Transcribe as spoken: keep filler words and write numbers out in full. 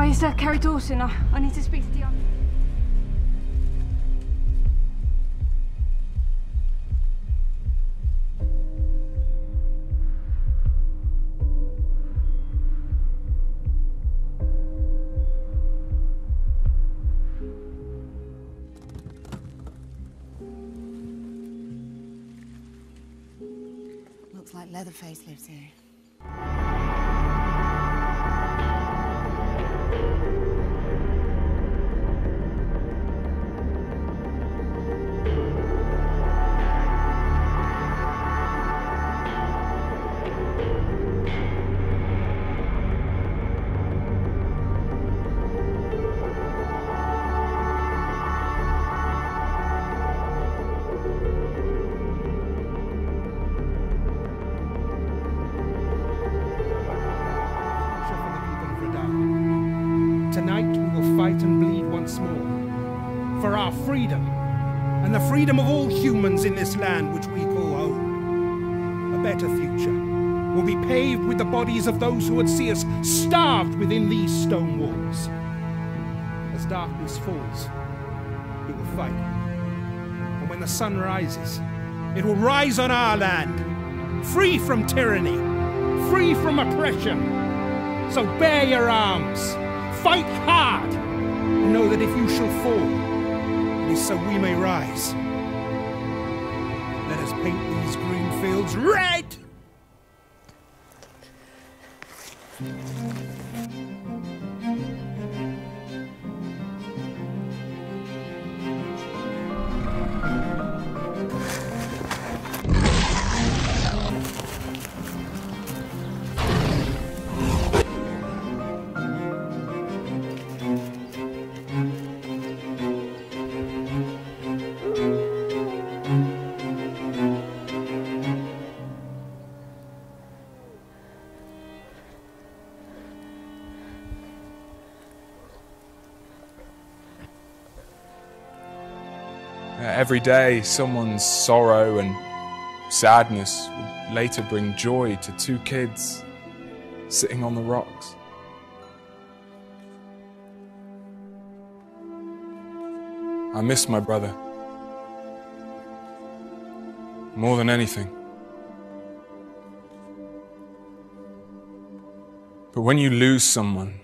Hi, it's uh, Carrie Dawson. I, I need to speak to the... Looks like Leatherface lives here. Tonight we will fight and bleed once more for our freedom and the freedom of all humans in this land which we call home. A better future will be paved with the bodies of those who would see us starved within these stone walls. As darkness falls, we will fight. And when the sun rises, it will rise on our land, free from tyranny, free from oppression. So bear your arms. Fight hard, and know that if you shall fall, it is so we may rise. Let us paint these green fields red! Every day, someone's sorrow and sadness would later bring joy to two kids sitting on the rocks. I miss my brother more than anything. But when you lose someone,